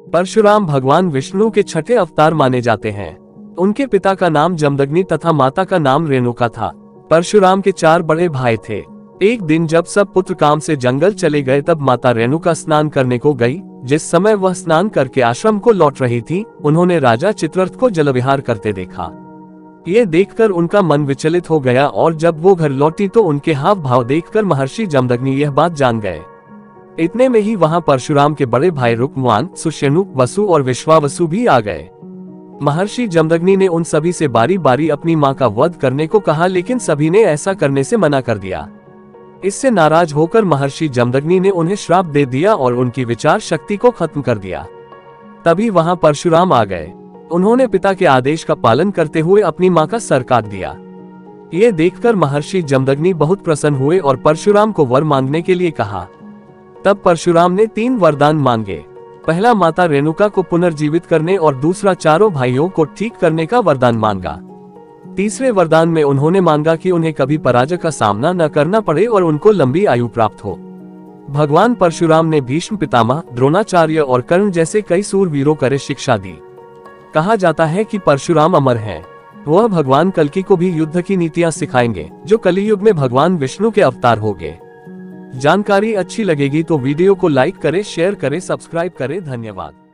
परशुराम भगवान विष्णु के छठे अवतार माने जाते हैं। उनके पिता का नाम जमदग्नि तथा माता का नाम रेणुका था। परशुराम के 4 बड़े भाई थे। एक दिन जब सब पुत्र काम से जंगल चले गए तब माता रेणुका स्नान करने को गई। जिस समय वह स्नान करके आश्रम को लौट रही थी, उन्होंने राजा चित्ररथ को जलविहार करते देखा। ये देखकर उनका मन विचलित हो गया और जब वो घर लौटी तो उनके हाव भाव देखकर महर्षि जमदग्नि यह बात जान गए। इतने में ही वहां परशुराम के बड़े भाई रुक्मवान, सुषेणु, वसु और विश्वावसु भी आ गए। महर्षि जमदग्नि ने उन सभी से बारी बारी अपनी मां का वध करने को कहा, लेकिन सभी ने ऐसा करने से मना कर दिया। इससे नाराज होकर महर्षि जमदग्नि ने उन्हें श्राप दे दिया और उनकी विचार शक्ति को खत्म कर दिया। तभी वहां परशुराम आ गए। उन्होंने पिता के आदेश का पालन करते हुए अपनी मां का सर काट दिया। ये देखकर महर्षि जमदग्नि बहुत प्रसन्न हुए और परशुराम को वर मांगने के लिए कहा। तब परशुराम ने 3 वरदान मांगे। पहला माता रेणुका को पुनर्जीवित करने और दूसरा चारों भाइयों को ठीक करने का वरदान मांगा। तीसरे वरदान में उन्होंने मांगा कि उन्हें कभी पराजय का सामना न करना पड़े और उनको लंबी आयु प्राप्त हो। भगवान परशुराम ने भीष्म पितामह, द्रोणाचार्य और कर्ण जैसे कई सूरवीरों को शिक्षा दी। कहा जाता है कि परशुराम अमर हैं। वह भगवान कल्कि को भी युद्ध की नीतियां सिखाएंगे, जो कलियुग में भगवान विष्णु के अवतार होंगे। जानकारी अच्छी लगेगी तो वीडियो को लाइक करें, शेयर करें, सब्सक्राइब करें। धन्यवाद।